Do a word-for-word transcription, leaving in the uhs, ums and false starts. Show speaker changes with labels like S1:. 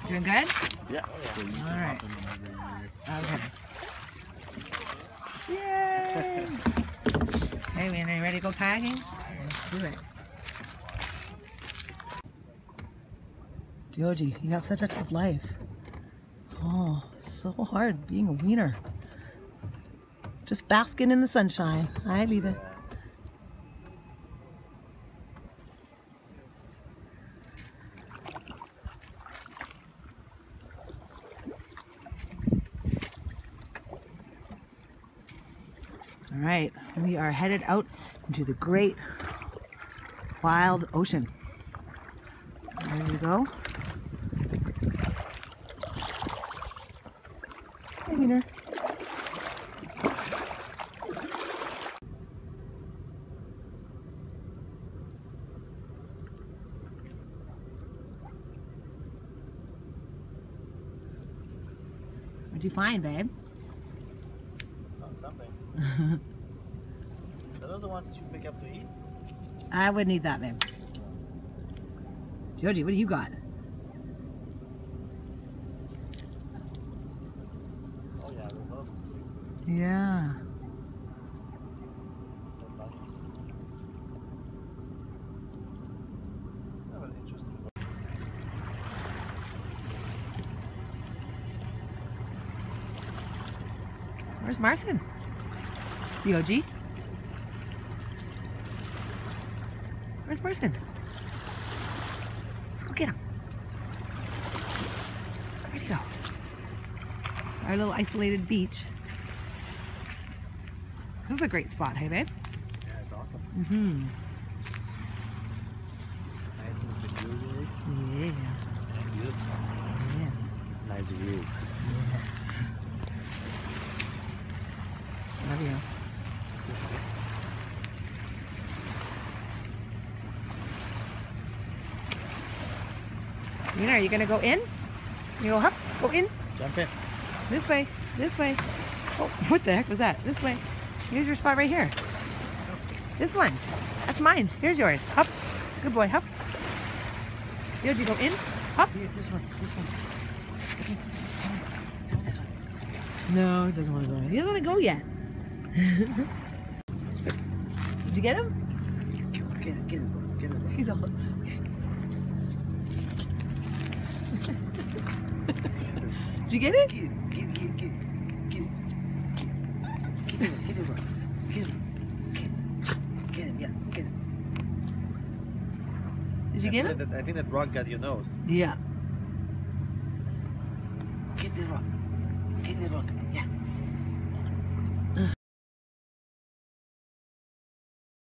S1: Doing good?
S2: Yeah.
S1: All right. Okay. Yay! Hey, Wiener, you ready to go kayaking? Let's do it. Georgie, you have such a tough life. Oh, so hard being a wiener. Just basking in the sunshine. I leave it. All right, we are headed out into the great wild ocean. There we go. Hey, Wiener. What'd you find, babe?
S2: Found something. Are those the ones that you pick up to eat?
S1: I would need that, babe. Georgie, what do you got?
S2: Oh yeah, they love them.
S1: Yeah.
S2: It's kind of an interesting one.
S1: Where's Marcin? Georgie? Where's Marcin? Let's go get him. Where'd he go? Our little isolated beach. This is a great spot, hey babe?
S2: Yeah, it's awesome.
S1: Mm-hmm.
S2: Nice and secluded.
S1: Yeah.
S2: And beautiful.
S1: Yeah.
S2: Nice view.
S1: Yeah. Love you. Wiener, are you gonna go in? You go up, go in.
S2: Jump in.
S1: This way, this way. Oh, what the heck was that? This way. Here's your spot right here. This one. That's mine. Here's yours. Hop. Good boy. Hop. Did you go in? Hop.
S2: Here, this one. This one. Okay. Come on. This one.
S1: No, he doesn't want to go in. He doesn't want to go yet. Did you get him?
S2: Get it, get it, get it.
S1: He's all... Did you get it?
S2: Get it, get it, get it, get it. Get it. Get it, get it, get it. Get it. Get him, yeah, get it.
S1: Did you get him?
S2: I think that rock got your nose.
S1: Yeah.
S2: Get the rock. Get the rock.